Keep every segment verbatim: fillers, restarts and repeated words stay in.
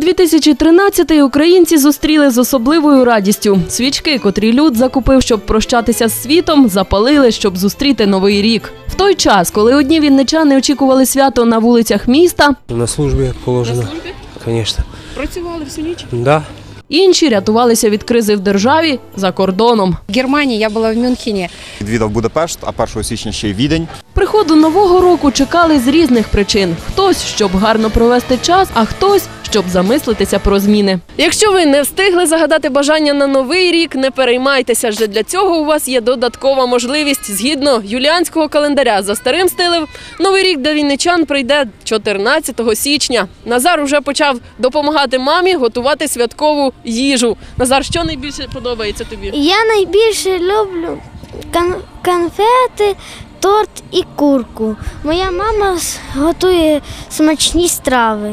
дві тисячі тринадцятий українці зустріли з особливою радістю. Свічки, котрі люд закупив, щоб прощатися з світом, запалили, щоб зустріти Новий рік. В той час, коли одні вінничани очікували свято на вулицях міста, на службі, як положено. На службі? Звісно. Працювали всю ніч? Да. Інші рятувалися від кризи в державі за кордоном. В Германії я була в Мюнхені. Відвідав Будапешт, а першого січня ще й Відень. Приходу Нового року чекали з різних причин. Хтось, щоб гарно провести час, а хтось, щоб замислитися про зміни. Якщо ви не встигли загадати бажання на Новий рік, не переймайтеся, адже для цього у вас є додаткова можливість. Згідно юліанського календаря за старим стилем, Новий рік для вінничан прийде чотирнадцятого січня. Назар уже почав допомагати мамі готувати святкову їжу. Назар, що найбільше подобається тобі? Я найбільше люблю кон- конфети, торт і курку. Моя мама готує смачні страви.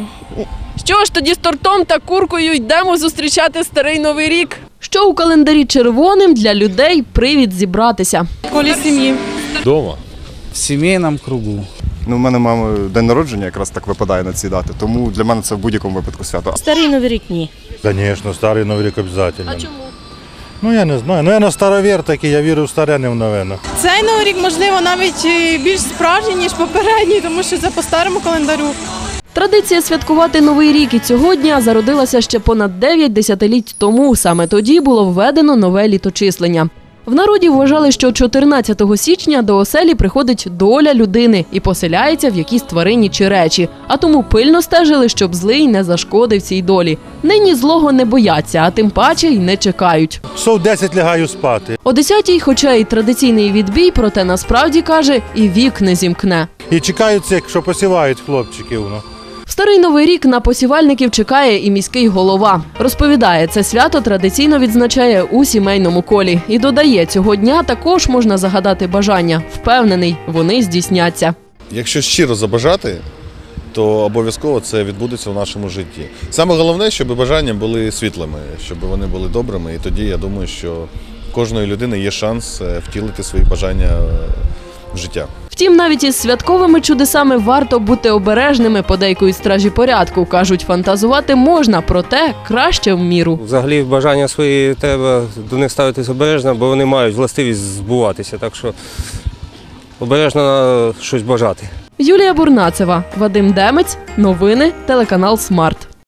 Що ж, тоді з тортом та куркою йдемо зустрічати старий Новий рік. Що у календарі червоним для людей привід зібратися. В колі сім'ї. Дома. В сімейному кругу. Ну, у мене мами день народження якраз так випадає на ці дати, тому для мене це в будь-якому випадку свято. Старий Новий рік ні. Звісно, старий Новий рік обов'язково. А чому? Ну, я не знаю. Ну, я на старовір такий, я вірю в старе, не в нове. Цей Новий рік, можливо, навіть більш справжній, ніж попередній, тому що це по старому календарю. Традиція святкувати Новий рік і цього дня зародилася ще понад дев'ять десятиліть тому. Саме тоді було введено нове літочислення. В народі вважали, що чотирнадцятого січня до оселі приходить доля людини і поселяється в якійсь тварині чи речі. А тому пильно стежили, щоб злий не зашкодив цій долі. Нині злого не бояться, а тим паче й не чекають. Сов десять лягаю спати. О десятій, хоча й традиційний відбій, проте насправді, каже, і вік не зімкне. І чекають цих, що посівають хлопчиків. Ну. В старий Новий рік на посівальників чекає і міський голова. Розповідає, це свято традиційно відзначає у сімейному колі. І додає, цього дня також можна загадати бажання. Впевнений, вони здійсняться. Якщо щиро забажати, то обов'язково це відбудеться в нашому житті. Саме головне, щоб бажання були світлими, щоб вони були добрими. І тоді, я думаю, що в кожної людини є шанс втілити свої бажання в життя. Втім, навіть із святковими чудесами варто бути обережними, подейкують стражі порядку. Кажуть, фантазувати можна, проте краще в міру. Взагалі бажання свої треба до них ставитись обережно, бо вони мають властивість збуватися. Так що обережно щось бажати. Юлія Бурнацева, Вадим Демець, новини, телеканал Смарт.